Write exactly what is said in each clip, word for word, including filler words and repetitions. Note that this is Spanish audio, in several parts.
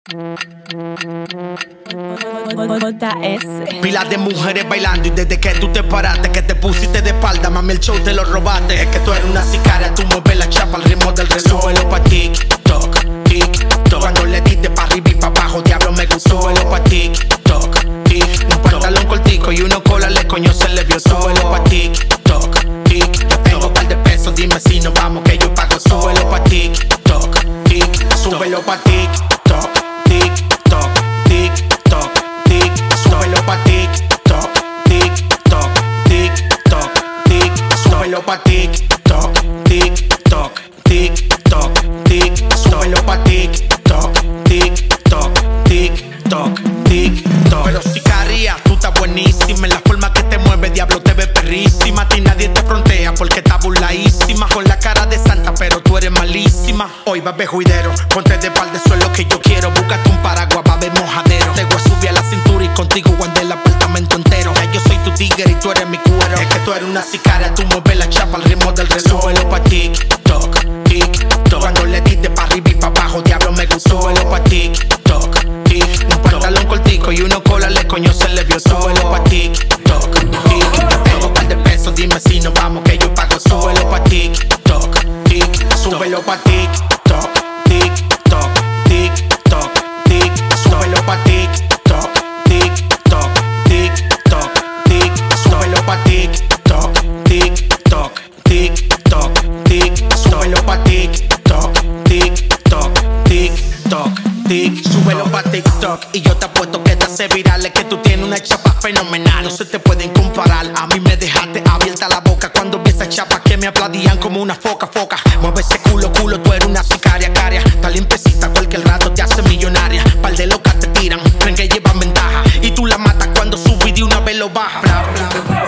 Pilas de mujeres bailando y desde que tú te paraste, que te pusiste de espalda, mami, el show te lo robaste. Es que tú eres una sicaria, tú mueves la chapa al ritmo del reloj. Súbelo pa' TikTok, TikTok. Cuando le diste pa' arriba y pa' abajo, diablo me gustó. Súbelo pa' TikTok, TikTok. Un pantalón cortico y uno colale, coño se le vio. Súbelo pa' TikTok, TikTok. Yo tengo un par de pesos, dime si nos vamos que yo pago. Súbelo pa' TikTok, TikTok. Súbelo pa' TikTok, TikTok, TikTok, TikTok. Súbelo pa' TikTok, TikTok, TikTok, TikTok. Súbelo pa' TikTok, TikTok, TikTok, TikTok. Súbelo pa' TikTok, TikTok, TikTok, TikTok. Pero sicaria, tú estás buenísima. En la forma que te mueves, diablo, te ves perrísima. A ti nadie te frontea porque estás burladísima. Con la cara de santa, pero tú eres malísima. Hoy va a ver juidero, ponte de par de suelo que yo quiero. Búscate un paraguas, va a ver mojadero. Te voy a subir a la cintura y contigo guardé el apartamento entero. Ya yo soy tu tigre y tú eres mi cuero. Es que tú eres una sicaria, tú mueves la chapa al ritmo del reloj. Súbelo pa' TikTok, TikTok. Cuando le diste pa' arriba y pa' abajo, diablo me gustó. Súbelo pa' TikTok, TikTok. Un pantalón cortico y uno colale, coño se le vio. Súbelo pa' TikTok, TikTok. Tengo un par de pesos, dime si nos vamos que yo pago. Súbelo pa' TikTok, TikTok. Súbelo pa' TikTok, TikTok, TikTok, TikTok. Súbelo pa' TikTok, TikTok, TikTok, TikTok. Súbelo pa' TikTok, TikTok, TikTok, TikTok. Súbelo pa' TikTok, TikTok, TikTok, TikTok. Súbelo pa' TikTok y yo te apuesto que te hace viral. Es que tú tienes una chapa fenomenal, no se te pueden comparar. A mí me dejaste abierta la boca cuando vi esa chapa que me aplaudían como una foca, foca. Mueve ese culo, culo, tú eres una sicaria, caria. Está limpiecita, cualquier rato te hace millonaria. Par de locas te tiran, creen que llevan ventaja y tú la matas cuando subes y de una vez lo baja. Bla, bla, bla.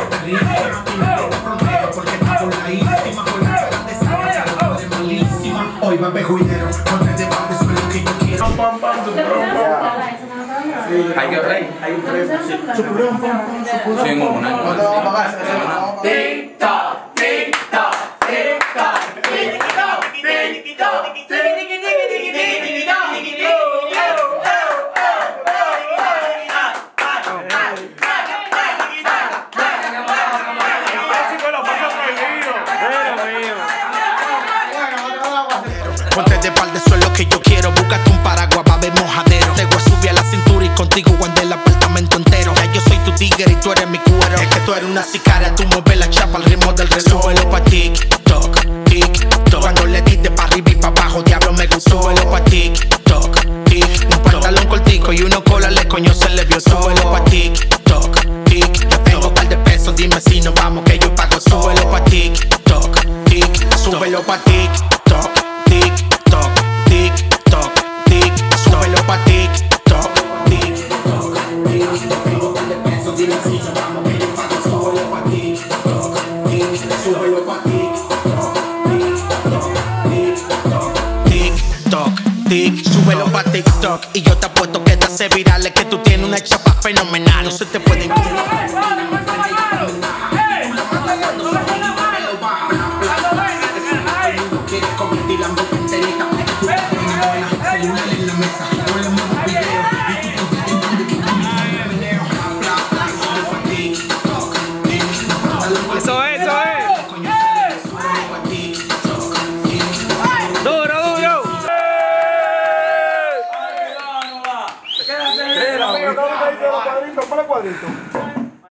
Hoy va a ver juidero, ponte de par de suelo que yo quiero. Hay que rey, hay un tres. Sí, en una. TikTok, TikTok, TikTok, TikTok, ponte de par de suelo que yo quiero. Búscate un paraguas, va a haber mojadero. Te voy a subir a la cintura y contigo guardé el apartamento entero. Ya yo soy tu tigre y tú eres mi cuero. Es que tú eres una sicaria, tú mueves la chapa al ritmo del reloj. Súbelo pa' TikTok, TikTok. Cuando le diste pa' arriba y pa' abajo, diablo me gustó. Súbelo pa' TikTok, TikTok. Un pantalón cortico y uno colale, coño se le vio. Súbelo pa' TikTok, TikTok. Yo tengo un par de pesos, dime si nos vamos que yo pago. Súbelo pa' TikTok, TikTok. Súbelo pa' TikTok, TikTok, TikTok, TikTok. Súbelo pa' TikTok, TikTok, TikTok. Dime si nos vamos que yo pago. Súbelo pa' TikTok, TikTok. Súbelo pa' TikTok, TikTok, TikTok, TikTok. Súbelo pa' TikTok y yo te apuesto que te hace viral. Es que tú tienes una chapa fenomenal, no se te pueden comparar. Eso es, eso es. Duro, duro. Quédate. Mira, cuadrito, para cuadrito.